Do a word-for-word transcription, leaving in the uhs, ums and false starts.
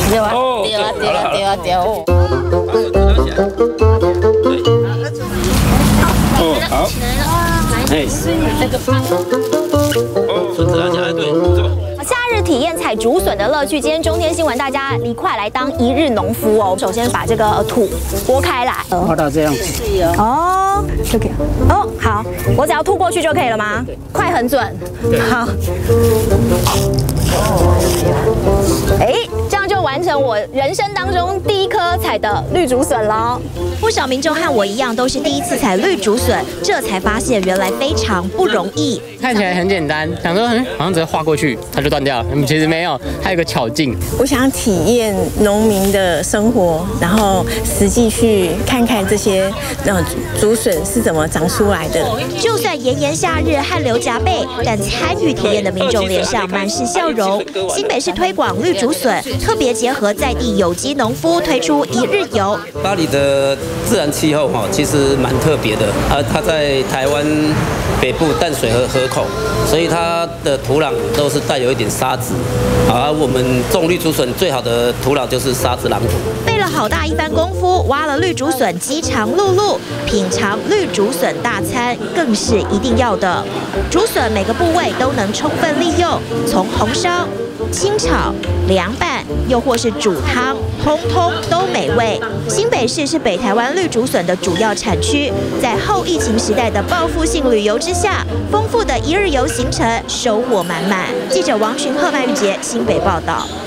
对啊，对啊，对啊，对啊，对啊。 哦，好。哎， 那个胖。 哦，顺着它下来，对，走。 夏日体验采竹笋的乐趣，今天中天新闻大家离快来当一日农夫哦。首先把这个土拨开来， 画到这样子。 哦，就可以了。哦，好，我只要吐过去就可以了吗？快很准。好。哎，这样就完成我人生当中第一颗采的绿竹笋喽。不少民众和我一样，都是第一次采绿竹笋，这才发现原来非常不容易。 看起来很简单，想说嗯，好像直接划过去它就断掉了，嗯，其实没有，它有个巧劲。 我想体验农民的生活，然后实际去看看这些呃竹笋是怎么长出来的。 就算炎炎夏日汗流浃背，但参与体验的民众脸上满是笑容。新北市推广绿竹笋，特别结合在地有机农夫，推出一日游。 巴黎的自然气候哈，其实蛮特别的啊，它在台湾北部淡水河河口，所以它的土壤都是带有一点沙子。而我们种绿竹笋最好的土壤就是沙子壤土。 费了好大一番功夫，挖了绿竹笋饥肠辘辘，品尝绿竹笋大餐更是一定要的。竹笋每个部位都能充分利用，从红烧、清炒、凉拌，又或是煮汤，通通都美味。新北市是北台湾绿竹笋的主要产区，在后疫情时代的报复性旅游之下，丰富的一日游行程收获满满。记者王群鹤、麦玉杰新北报道。